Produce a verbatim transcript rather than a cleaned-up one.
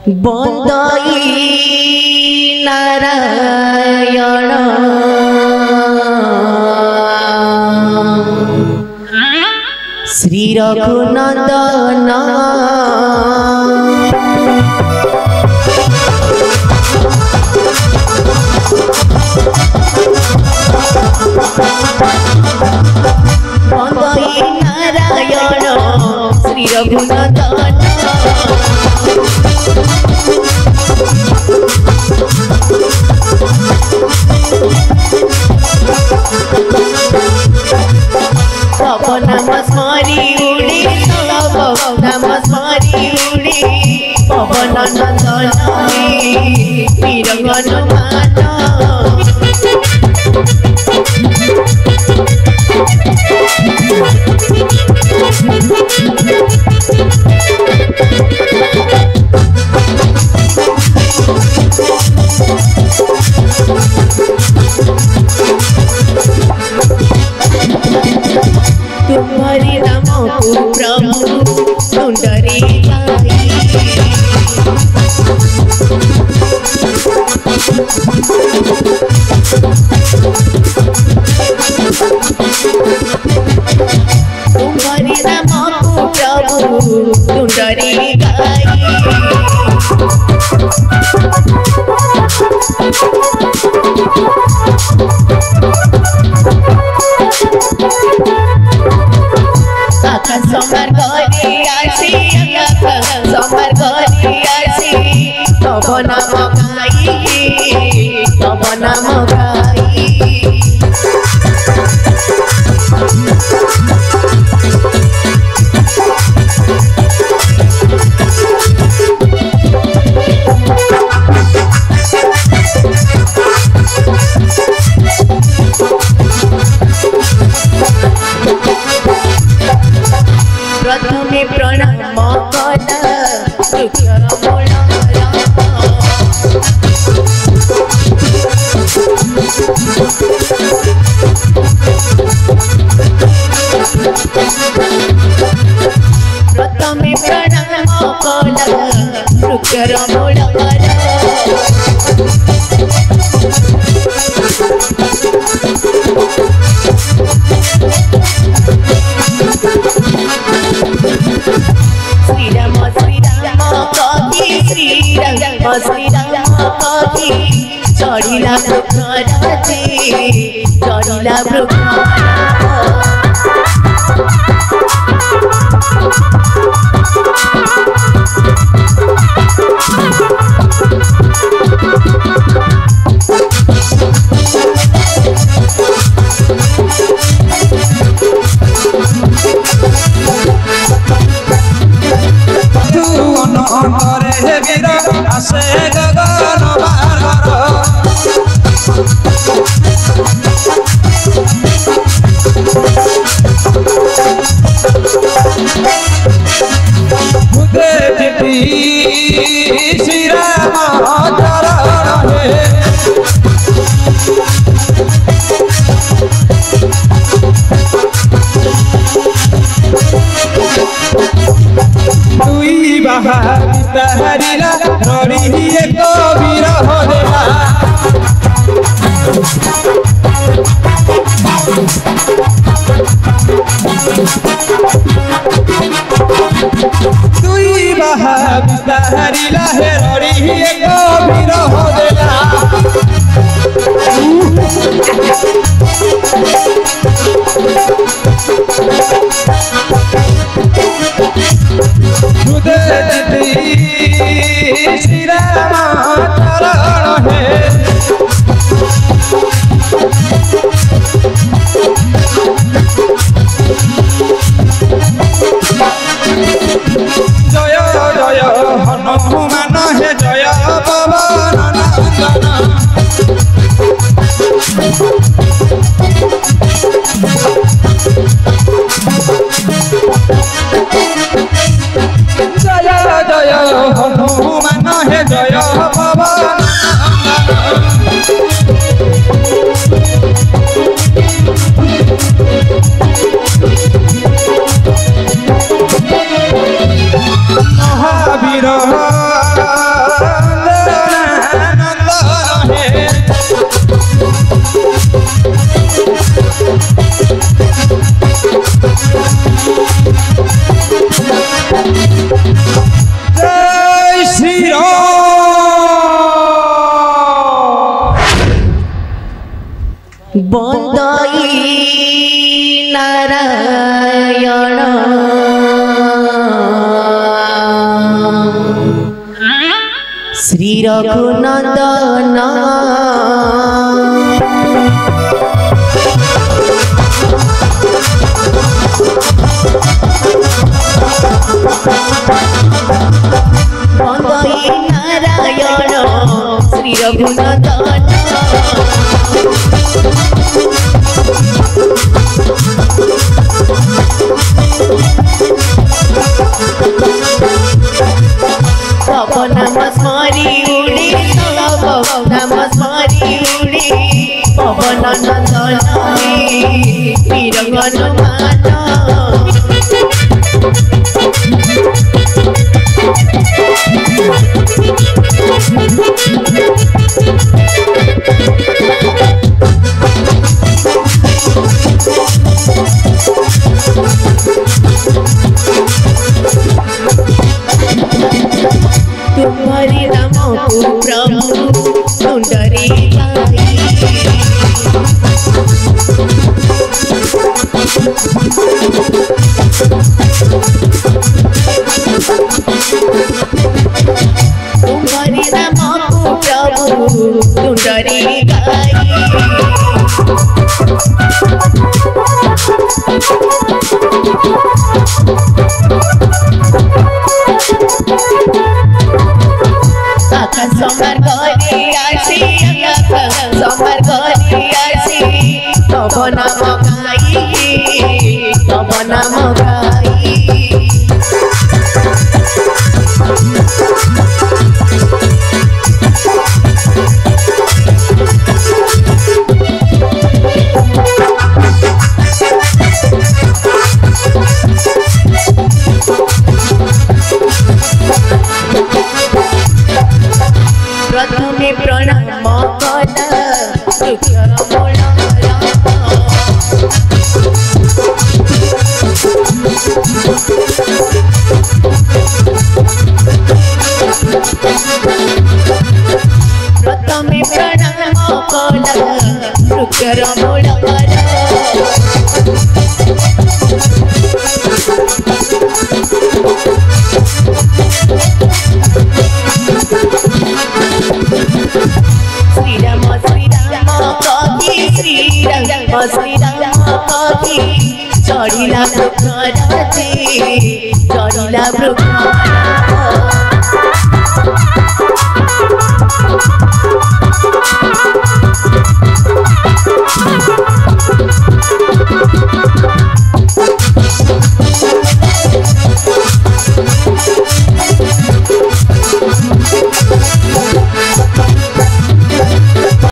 बंदई नारायण श्री रघुनंदन बंदई नारायण श्री रघुनंदन नाम स्मरी उड़ी नाम स्मरी उड़ी पवन नंदन वीर हनुमान तुम्हारी नाम को प्रभु सुंदरी गाई तुम्हारी नाम को प्रभु सुंदरी गाई समर गरी आसी समर गरी आसी तब नाम गाई तब नाम गाई प्रथमे प्रणाम कला रुचर प्रथमे प्रणाम कला रुचर श्री राम श्री राम कही श्री राम श्री राम कही चढ़िला वृक्षराजे चढ़िला वृक्ष आसे गगन बारर मुझे चिट्ठी श्री राम चरण हे दुई बाहा हरिला रड़ी एक विरह देला दुई बाहा हरिला हे रड़ी एक विरह देला श्री राम चरण हे जय जय हनुमान हे जय पवन नंदन बंदई नारायण श्री रघुनंदन बंदई नारायण श्री रघुनंदन पवन नाम स्मरी उड़ी पवन नाम स्मरी उड़ी पवन नंदन वीर हनुमान तुम्हारी नाम को प्रभु सुंदरी गाई तुम्हारी नाम को प्रभु सुंदरी गाई सोमवार घरे आसी सोमवार घरे आसी तब नाम गाई तब नाम गाई प्रथमे प्रणाम कला दुखर प्रथमे प्रणाम कला दुखर श्री राम श्री राम कही श्री राम श्री राम कही चढ़िला वृक्ष चढ़िला वृक्ष